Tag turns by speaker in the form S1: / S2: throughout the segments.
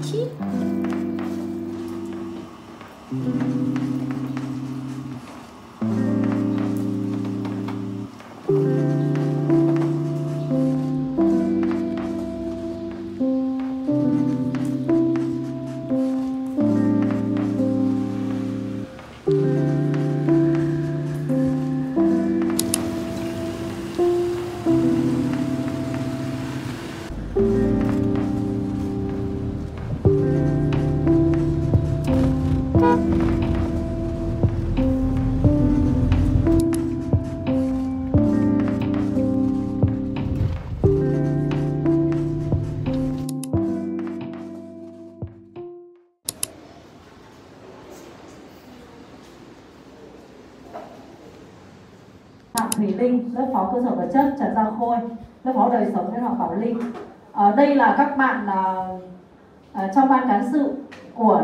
S1: chít.
S2: Phạm Thùy Linh, lớp phó cơ sở vật chất Trần Gia Khôi, lớp phó đời sống Nguyễn Hoàng Bảo Linh. Đây là các bạn trong ban cán sự của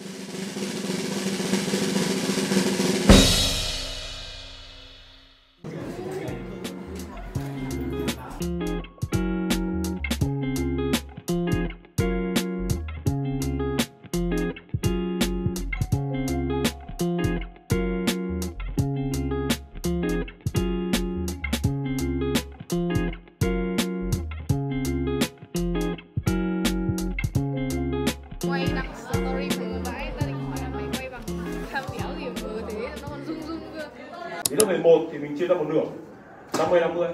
S3: quay đăng story vừa vãi, ta định hỏi là mày quay bằng cam méo gì vừa thế nó còn rung rung cơ.
S4: Đến lớp 11 thì mình chia ra một nửa 50-50.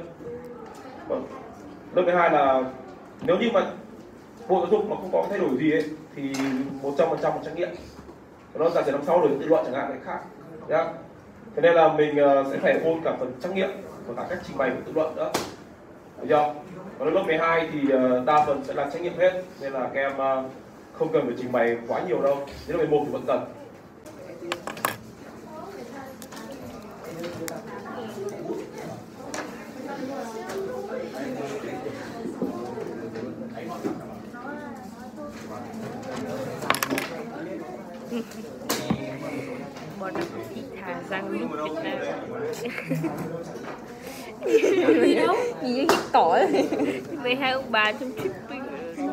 S4: Lớp 12 là nếu như mà Bộ Giáo dục mà không có thay đổi gì ấy thì 100% một trắc nghiệm. Nó giả sử năm sau đổi tự luận chẳng hạn cái khác. Nhá. Thế nên là mình sẽ phải ôn cả phần trắc nghiệm và cả cách trình bày của tự luận nữa. Được chưa? Còn lớp 12 thì đa phần sẽ là trắc nghiệm hết nên là các em không cần phải trình bày quá nhiều đâu. Đến lớp 11 thì vẫn cần.
S1: Bọn nó ít thả răng lúc Việt Nam.
S3: Gì đâu?
S1: Nhìn như hít tỏi. Với hai ông bà trong tripping.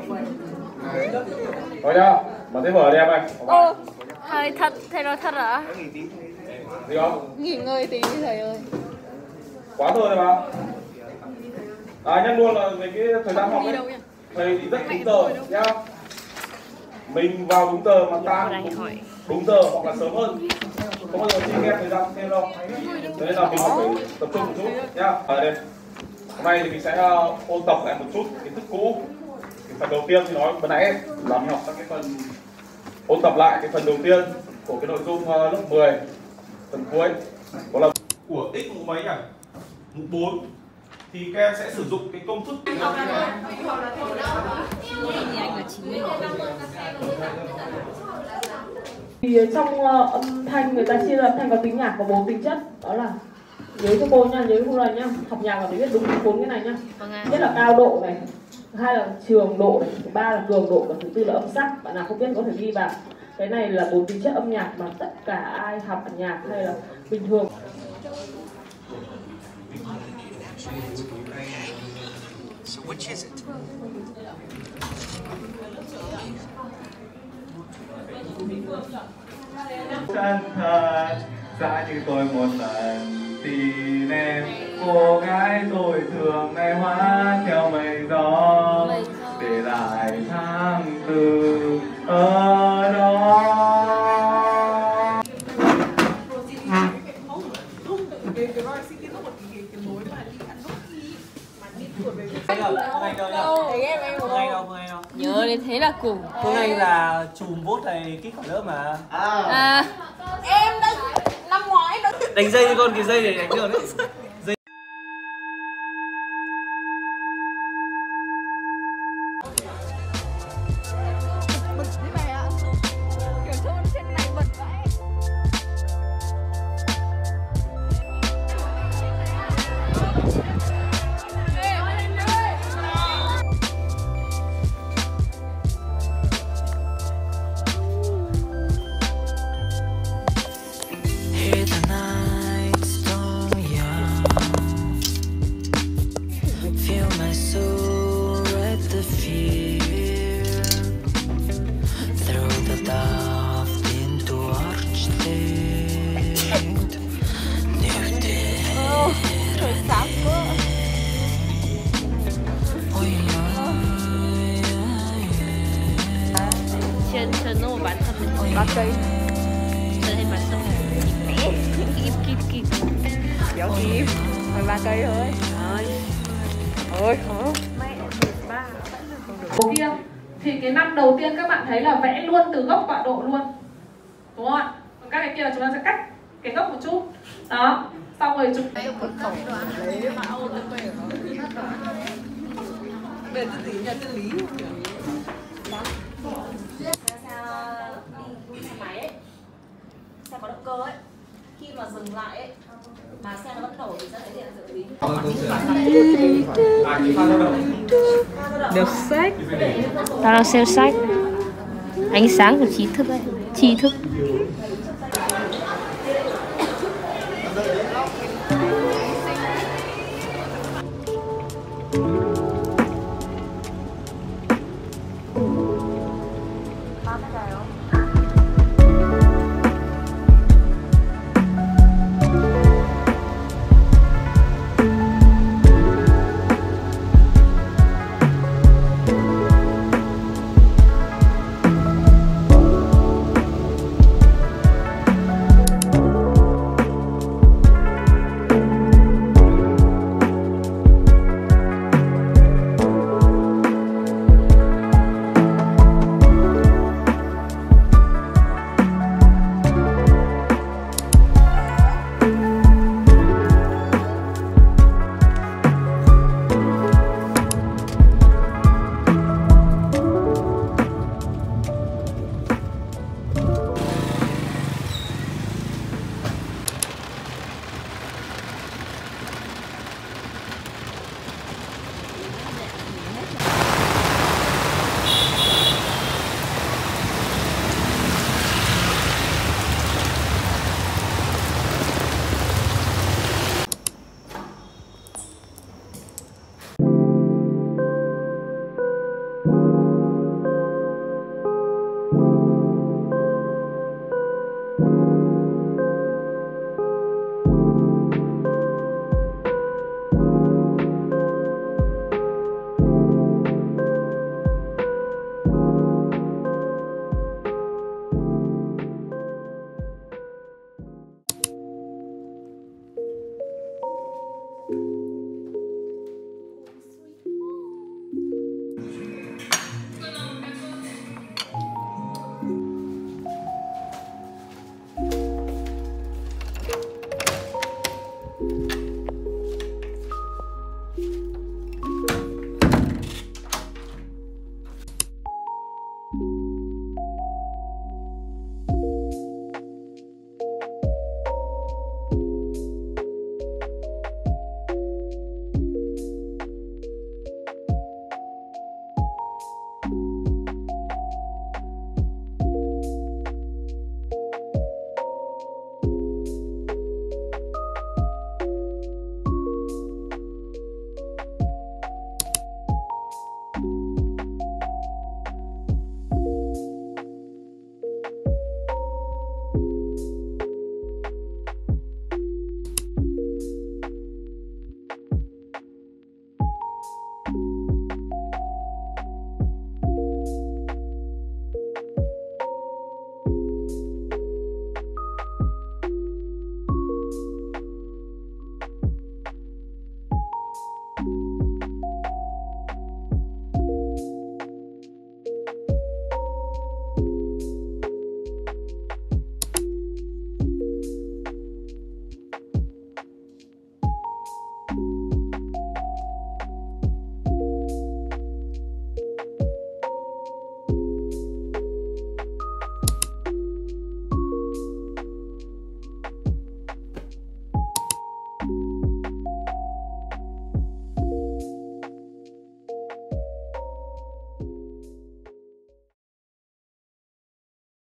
S4: Rồi nhá, mở thế mở đi em ơi.
S1: Ô, thầy thật, thầy nói thật hả?
S4: Gì không?
S3: Nghỉ ngơi tí thầy ơi.
S4: Quá thôi mà. Nhắc luôn là về cái thời gian học ấy. Thầy thì rất đúng giờ nhá. Mình vào đúng giờ mà ta đúng giờ hoặc là sớm hơn. Không bao giờ xin nghe thời gian thêm đâu. Thế nên là mình phải tập trung một chút nhá. Ở đây. Hôm nay thì mình sẽ ôn tập lại một chút kiến thức cũ. Cái phần đầu tiên thì nói vừa nãy là mình học sang cái phần ôn tập lại cái phần đầu tiên của cái nội dung lớp 10 phần cuối. Đó là của x mũ mấy nhỉ? Mũ 4 thì các em sẽ sử dụng cái công thức
S2: thì trong âm thanh người ta chia ra âm thanh có tính nhạc có 4 tính chất, đó là nhớ cho cô nha, nhớ cho cô này nhá, học nhạc là phải biết đúng 4 cái này nhá. Nhất là cao độ này, thứ hai là trường độ này, thứ ba là cường độ và thứ tư là âm sắc. Bạn nào không biết có thể ghi vào. Cái này là 4 tính chất âm nhạc mà tất cả ai học nhạc hay là bình thường.
S5: So which is it?
S6: Chân thật giá như tôi một lần tìm em, cô gái tôi thường ngày hóa theo mây gió, để lại tháng tư ở đó.
S1: Nhớ đến thế là cùng.
S7: Hôm nay là chùm vote thầy kích khỏi lớp mà.
S3: Em đã năm ngoái đó.
S7: Đánh dây con, cái dây để đánh được đấy. Dây.
S3: Bật thế này ạ. Kiểu trông trên này bật vãi.
S5: Hear the night storm, yeah.
S1: Sơn nó một bản thân mình
S3: 3 cây.
S1: Sơn hay bản thân kịp
S3: Kéo kịp. 13 cây thôi. Ôi khó.
S1: mẹ 13
S2: Đầu kia thì cái năm đầu tiên các bạn thấy là vẽ luôn từ gốc tọa độ luôn, đúng không ạ? Còn các cái kia là chúng ta sẽ cắt cái gốc một chút đó, xong rồi chúng
S3: Đây một khẩu lấy mà ôn được về nó. Về chân lý nhà chân lý.
S8: Đi xe máy ấy, xe có động cơ ấy, khi mà dừng lại ấy mà xe nó vẫn nổ thì sẽ thấy hiện tượng gì?
S3: Đọc sách.
S1: Tao đang xem sách. Ánh sáng của trí thức ấy. Tri thức.
S8: Ba cái này không?